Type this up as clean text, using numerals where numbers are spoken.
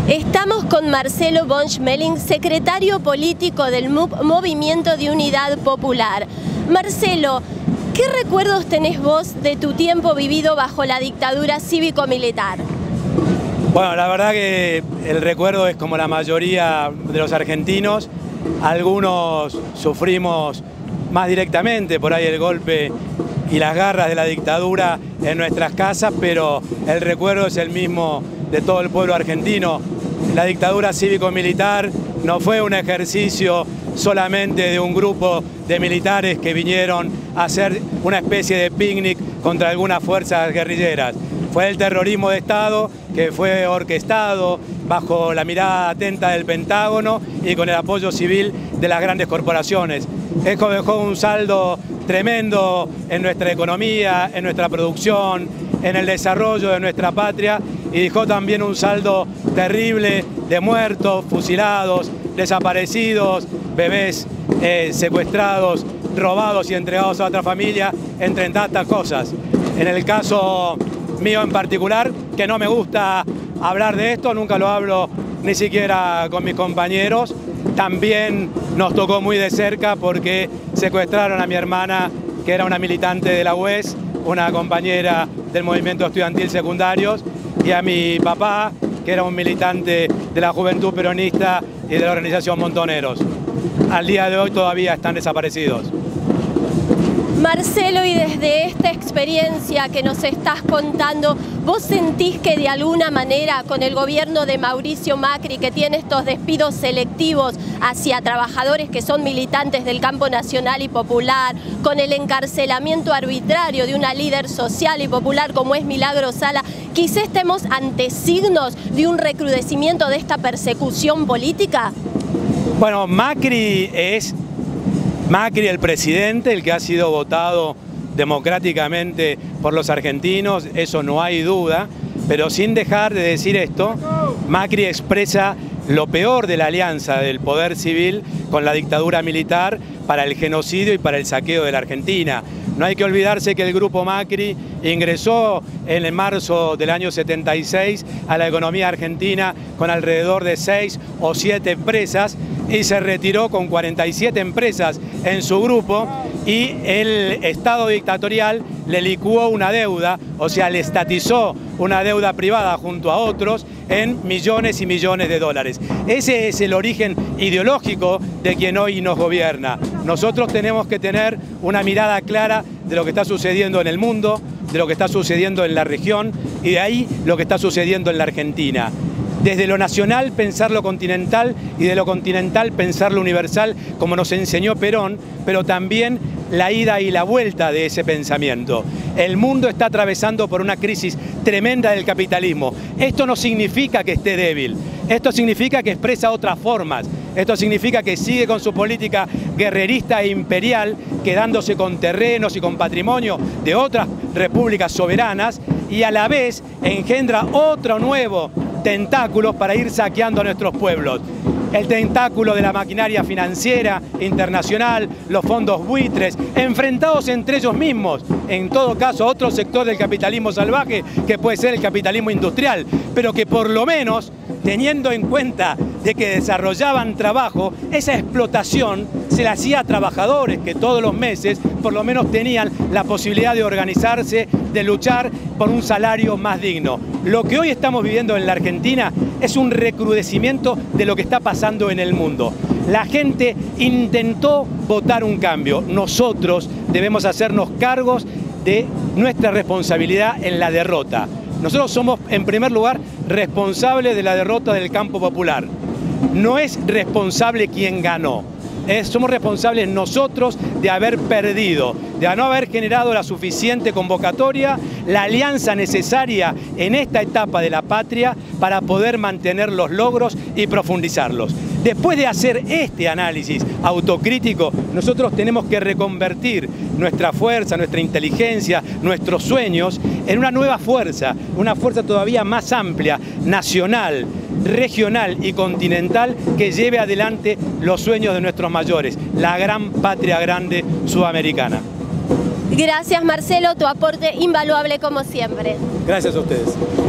Estamos con Marcelo von Schmeling, secretario político del MUP, Movimiento de Unidad Popular. Marcelo, ¿qué recuerdos tenés vos de tu tiempo vivido bajo la dictadura cívico-militar? Bueno, la verdad que el recuerdo es como la mayoría de los argentinos. Algunos sufrimos más directamente por ahí el golpe y las garras de la dictadura en nuestras casas, pero el recuerdo es el mismo de todo el pueblo argentino. La dictadura cívico-militar no fue un ejercicio solamente de un grupo de militares que vinieron a hacer una especie de picnic contra algunas fuerzas guerrilleras. Fue el terrorismo de Estado que fue orquestado bajo la mirada atenta del Pentágono y con el apoyo civil de las grandes corporaciones. Esto dejó un saldo tremendo en nuestra economía, en nuestra producción, en el desarrollo de nuestra patria, y dejó también un saldo terrible de muertos, fusilados, desaparecidos, bebés secuestrados, robados y entregados a otra familia, entre tantas cosas. En el caso mío en particular, que no me gusta hablar de esto, nunca lo hablo ni siquiera con mis compañeros, también nos tocó muy de cerca porque secuestraron a mi hermana, que era una militante de la UES, una compañera del movimiento estudiantil secundarios, y a mi papá, que era un militante de la Juventud Peronista y de la organización Montoneros. Al día de hoy todavía están desaparecidos. Marcelo, y desde esta experiencia que nos estás contando, ¿vos sentís que de alguna manera con el gobierno de Mauricio Macri, que tiene estos despidos selectivos hacia trabajadores que son militantes del campo nacional y popular, con el encarcelamiento arbitrario de una líder social y popular como es Milagro Sala, quizá estemos ante signos de un recrudecimiento de esta persecución política? Bueno, Macri, el presidente, el que ha sido votado democráticamente por los argentinos, eso no hay duda, pero sin dejar de decir esto, Macri expresa lo peor de la alianza del poder civil con la dictadura militar para el genocidio y para el saqueo de la Argentina. No hay que olvidarse que el grupo Macri ingresó en marzo del año 76 a la economía argentina con alrededor de 6 o 7 empresas y se retiró con 47 empresas en su grupo, y el Estado dictatorial le licuó una deuda, o sea, le estatizó una deuda privada junto a otros en millones y millones de dólares. Ese es el origen ideológico de quien hoy nos gobierna. Nosotros tenemos que tener una mirada clara de lo que está sucediendo en el mundo, de lo que está sucediendo en la región y de ahí lo que está sucediendo en la Argentina. Desde lo nacional pensar lo continental y de lo continental pensar lo universal, como nos enseñó Perón, pero también la ida y la vuelta de ese pensamiento. El mundo está atravesando por una crisis tremenda del capitalismo. Esto no significa que esté débil, esto significa que expresa otras formas, esto significa que sigue con su política guerrerista e imperial, quedándose con terrenos y con patrimonio de otras repúblicas soberanas, y a la vez engendra otro nuevo tentáculos para ir saqueando a nuestros pueblos. El tentáculo de la maquinaria financiera internacional, los fondos buitres, enfrentados entre ellos mismos, en todo caso otro sector del capitalismo salvaje que puede ser el capitalismo industrial, pero que por lo menos, teniendo en cuenta de que desarrollaban trabajo, esa explotación se la hacía a trabajadores que todos los meses por lo menos tenían la posibilidad de organizarse, de luchar por un salario más digno. Lo que hoy estamos viviendo en la Argentina es un recrudecimiento de lo que está pasando en el mundo. La gente intentó votar un cambio. Nosotros debemos hacernos cargos de nuestra responsabilidad en la derrota. Nosotros somos, en primer lugar, responsables de la derrota del campo popular. No es responsable quien ganó. Somos responsables nosotros de haber perdido, de no haber generado la suficiente convocatoria, la alianza necesaria en esta etapa de la patria para poder mantener los logros y profundizarlos. Después de hacer este análisis autocrítico, nosotros tenemos que reconvertir nuestra fuerza, nuestra inteligencia, nuestros sueños en una nueva fuerza, una fuerza todavía más amplia, nacional, regional y continental, que lleve adelante los sueños de nuestros mayores, la gran patria grande sudamericana. Gracias, Marcelo, tu aporte invaluable como siempre. Gracias a ustedes.